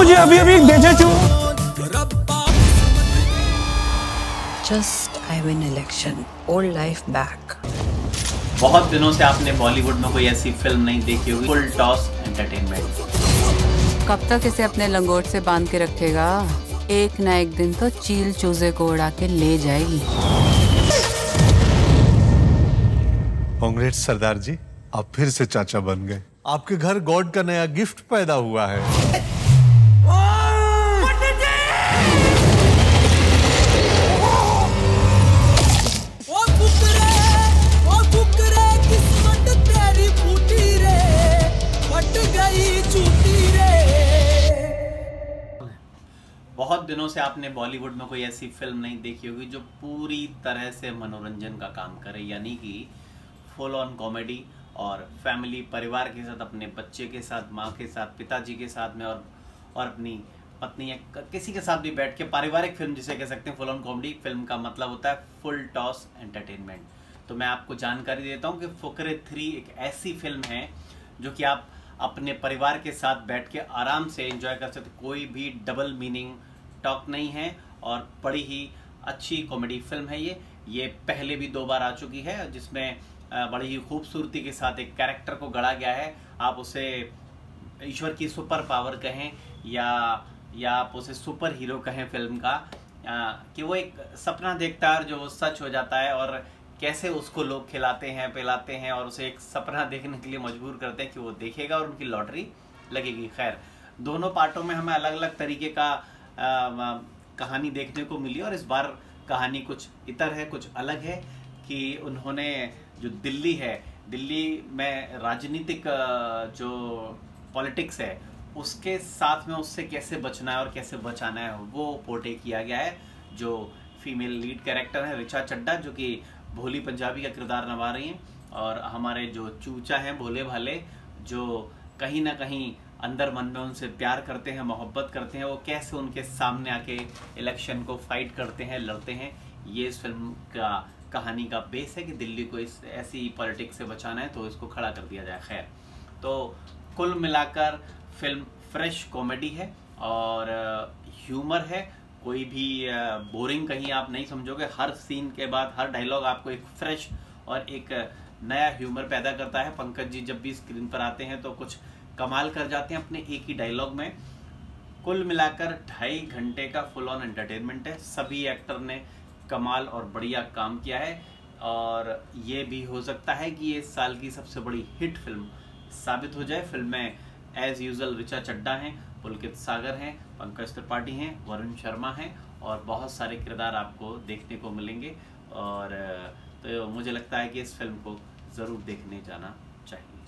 मुझे अभी अभी भेजे छू। Just I win election, old life back. बहुत दिनों से आपने बॉलीवुड में कोई ऐसी फिल्म नहीं देखी होगी। Full toss entertainment. कब तक इसे अपने लंगोट से बांध के रखेगा? एक ना एक दिन तो चील चूजे को उड़ा के ले जाएगी। कांग्रेस सरदार जी, आप फिर से चाचा बन गए। आपके घर गॉड का नया गिफ्ट पैदा हुआ है। बहुत दिनों से आपने बॉलीवुड में कोई ऐसी फिल्म नहीं देखी होगी जो पूरी तरह से मनोरंजन का काम करे, यानी कि फुल ऑन कॉमेडी और फैमिली परिवार के साथ, अपने बच्चे के साथ, माँ के साथ, पिताजी के साथ में और अपनी पत्नी या किसी के साथ भी बैठ के पारिवारिक फिल्म जिसे कह सकते हैं। फुल ऑन कॉमेडी फिल्म का मतलब होता है फुल टॉस एंटरटेनमेंट। तो मैं आपको जानकारी देता हूँ कि फुकरे 3 एक ऐसी फिल्म है जो कि आप अपने परिवार के साथ बैठ के आराम से एंजॉय कर सकते। कोई भी डबल मीनिंग टॉक नहीं है और बड़ी ही अच्छी कॉमेडी फिल्म है। ये पहले भी 2 बार आ चुकी है, जिसमें बड़ी ही खूबसूरती के साथ एक कैरेक्टर को गढ़ा गया है। आप उसे ईश्वर की सुपर पावर कहें या आप उसे सुपर हीरो कहें फिल्म का, कि वो एक सपना देखता है जो वो सच हो जाता है, और कैसे उसको लोग खिलाते हैं, पिलाते हैं और उसे एक सपना देखने के लिए मजबूर करते हैं कि वो देखेगा और उनकी लॉटरी लगेगी। खैर, दोनों पार्टों में हमें अलग अलग तरीके का कहानी देखने को मिली, और इस बार कहानी कुछ इतर है, कुछ अलग है कि उन्होंने जो दिल्ली में राजनीतिक जो पॉलिटिक्स है उसके साथ में उससे कैसे बचना है और कैसे बचाना है वो पोर्ट्रे किया गया है। जो फीमेल लीड कैरेक्टर है ऋचा चड्ढा, जो कि भोली पंजाबी का किरदार निभा रही हैं, और हमारे जो चूचा हैं भोले भाले, जो कहीं ना कहीं अंदर मन में उनसे प्यार करते हैं, मोहब्बत करते हैं, वो कैसे उनके सामने आके इलेक्शन को फाइट करते हैं, लड़ते हैं। ये इस फिल्म का कहानी का बेस है कि दिल्ली को इस ऐसी पॉलिटिक्स से बचाना है तो इसको खड़ा कर दिया जाए। खैर, तो कुल मिलाकर फिल्म फ्रेश कॉमेडी है और ह्यूमर है। कोई भी बोरिंग कहीं आप नहीं समझोगे। हर सीन के बाद हर डायलॉग आपको एक फ्रेश और एक नया ह्यूमर पैदा करता है। पंकज जी जब भी स्क्रीन पर आते हैं तो कुछ कमाल कर जाते हैं अपने एक ही डायलॉग में। कुल मिलाकर 2.5 घंटे का फुल ऑन एंटरटेनमेंट है। सभी एक्टर ने कमाल और बढ़िया काम किया है, और ये भी हो सकता है कि ये इस साल की सबसे बड़ी हिट फिल्म साबित हो जाए। फिल्म में एज यूजुअल ऋचा चड्ढा हैं, पुलकित सागर हैं, पंकज त्रिपाठी हैं, वरुण शर्मा हैं, और बहुत सारे किरदार आपको देखने को मिलेंगे। और तो मुझे लगता है कि इस फिल्म को ज़रूर देखने जाना चाहिए।